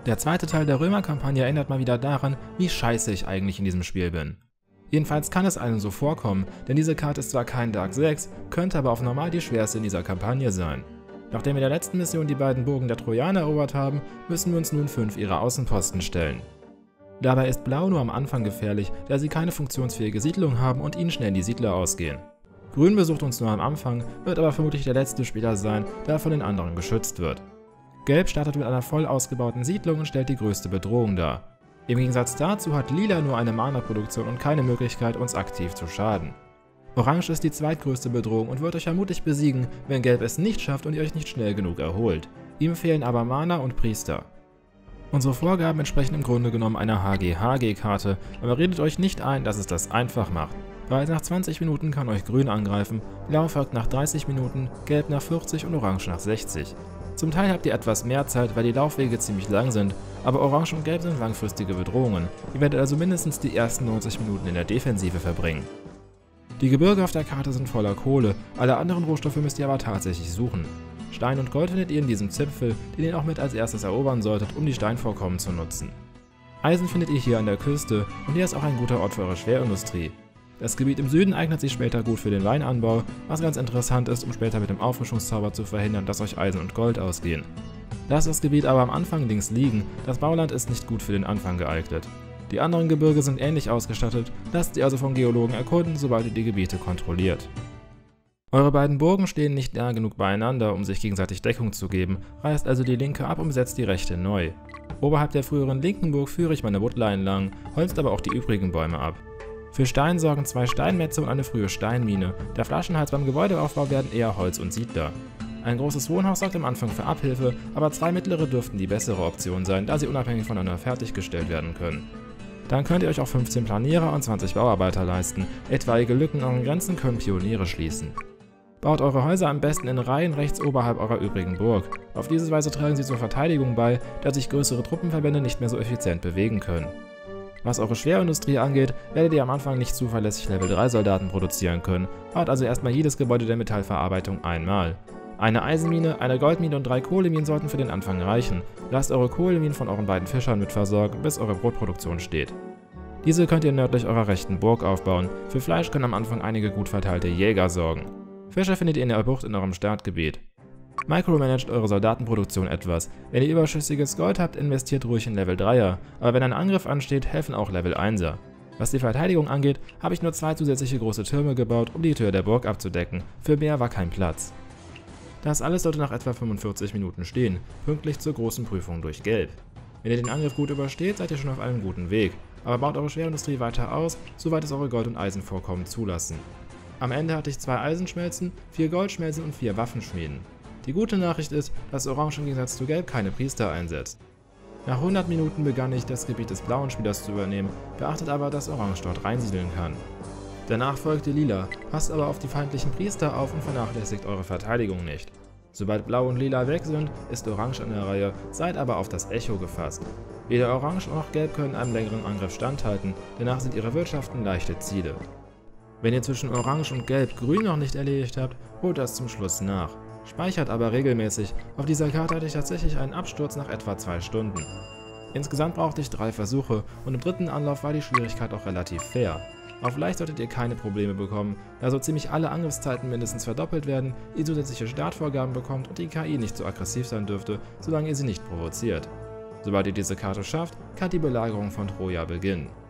Der zweite Teil der Römerkampagne erinnert mal wieder daran, wie scheiße ich eigentlich in diesem Spiel bin. Jedenfalls kann es einem so vorkommen, denn diese Karte ist zwar kein Dark 6, könnte aber auf normal die schwerste in dieser Kampagne sein. Nachdem wir in der letzten Mission die beiden Burgen der Trojaner erobert haben, müssen wir uns nun 5 ihrer Außenposten stellen. Dabei ist Blau nur am Anfang gefährlich, da sie keine funktionsfähige Siedlung haben und ihnen schnell die Siedler ausgehen. Grün besucht uns nur am Anfang, wird aber vermutlich der letzte Spieler sein, der von den anderen geschützt wird. Gelb startet mit einer voll ausgebauten Siedlung und stellt die größte Bedrohung dar. Im Gegensatz dazu hat Lila nur eine Mana-Produktion und keine Möglichkeit, uns aktiv zu schaden. Orange ist die zweitgrößte Bedrohung und wird euch vermutlich besiegen, wenn Gelb es nicht schafft und ihr euch nicht schnell genug erholt. Ihm fehlen aber Mana und Priester. Unsere Vorgaben entsprechen im Grunde genommen einer HG-HG-Karte, aber redet euch nicht ein, dass es das einfach macht. Bereits nach 20 Minuten kann euch Grün angreifen, Blau folgt nach 30 Minuten, Gelb nach 40 und Orange nach 60. Zum Teil habt ihr etwas mehr Zeit, weil die Laufwege ziemlich lang sind, aber Orange und Gelb sind langfristige Bedrohungen. Ihr werdet also mindestens die ersten 90 Minuten in der Defensive verbringen. Die Gebirge auf der Karte sind voller Kohle, alle anderen Rohstoffe müsst ihr aber tatsächlich suchen. Stein und Gold findet ihr in diesem Zipfel, den ihr auch mit als erstes erobern solltet, um die Steinvorkommen zu nutzen. Eisen findet ihr hier an der Küste und hier ist auch ein guter Ort für eure Schwerindustrie. Das Gebiet im Süden eignet sich später gut für den Weinanbau, was ganz interessant ist, um später mit dem Auffrischungszauber zu verhindern, dass euch Eisen und Gold ausgehen. Lasst das Gebiet aber am Anfang links liegen, das Bauland ist nicht gut für den Anfang geeignet. Die anderen Gebirge sind ähnlich ausgestattet, lasst sie also von Geologen erkunden, sobald ihr die Gebiete kontrolliert. Eure beiden Burgen stehen nicht nah genug beieinander, um sich gegenseitig Deckung zu geben, reißt also die linke ab und besetzt die rechte neu. Oberhalb der früheren linken Burg führe ich meine Woodline lang, holzt aber auch die übrigen Bäume ab. Für Stein sorgen 2 Steinmetze und eine frühe Steinmine, der Flaschenhals beim Gebäudeaufbau werden eher Holz und Siedler. Ein großes Wohnhaus sorgt am Anfang für Abhilfe, aber 2 mittlere dürften die bessere Option sein, da sie unabhängig voneinander fertiggestellt werden können. Dann könnt ihr euch auch 15 Planierer und 20 Bauarbeiter leisten, etwaige Lücken in euren Grenzen können Pioniere schließen. Baut eure Häuser am besten in Reihen rechts oberhalb eurer übrigen Burg. Auf diese Weise tragen sie zur Verteidigung bei, da sich größere Truppenverbände nicht mehr so effizient bewegen können. Was eure Schwerindustrie angeht, werdet ihr am Anfang nicht zuverlässig Level 3 Soldaten produzieren können, baut also erstmal jedes Gebäude der Metallverarbeitung einmal. Eine Eisenmine, eine Goldmine und 3 Kohleminen sollten für den Anfang reichen. Lasst eure Kohleminen von euren beiden Fischern mitversorgen, bis eure Brotproduktion steht. Diese könnt ihr nördlich eurer rechten Burg aufbauen, für Fleisch können am Anfang einige gut verteilte Jäger sorgen. Fische findet ihr in der Bucht in eurem Startgebiet. Micromanagt eure Soldatenproduktion etwas. Wenn ihr überschüssiges Gold habt, investiert ruhig in Level 3er, aber wenn ein Angriff ansteht, helfen auch Level 1er. Was die Verteidigung angeht, habe ich nur 2 zusätzliche große Türme gebaut, um die Tür der Burg abzudecken. Für mehr war kein Platz. Das alles sollte nach etwa 45 Minuten stehen, pünktlich zur großen Prüfung durch Gelb. Wenn ihr den Angriff gut übersteht, seid ihr schon auf einem guten Weg, aber baut eure Schwerindustrie weiter aus, soweit es eure Gold- und Eisenvorkommen zulassen. Am Ende hatte ich 2 Eisenschmelzen, 4 Goldschmelzen und 4 Waffenschmieden. Die gute Nachricht ist, dass Orange im Gegensatz zu Gelb keine Priester einsetzt. Nach 100 Minuten begann ich, das Gebiet des blauen Spielers zu übernehmen, beachtet aber, dass Orange dort reinsiedeln kann. Danach folgte Lila, passt aber auf die feindlichen Priester auf und vernachlässigt eure Verteidigung nicht. Sobald Blau und Lila weg sind, ist Orange an der Reihe, seid aber auf das Echo gefasst. Weder Orange noch Gelb können einem längeren Angriff standhalten, danach sind ihre Wirtschaften leichte Ziele. Wenn ihr zwischen Orange und Gelb Grün noch nicht erledigt habt, holt das zum Schluss nach. Speichert aber regelmäßig, auf dieser Karte hatte ich tatsächlich einen Absturz nach etwa 2 Stunden. Insgesamt brauchte ich 3 Versuche und im 3. Anlauf war die Schwierigkeit auch relativ fair. Auf leicht solltet ihr keine Probleme bekommen, da so ziemlich alle Angriffszeiten mindestens verdoppelt werden, ihr zusätzliche Startvorgaben bekommt und die KI nicht so aggressiv sein dürfte, solange ihr sie nicht provoziert. Sobald ihr diese Karte schafft, kann die Belagerung von Troja beginnen.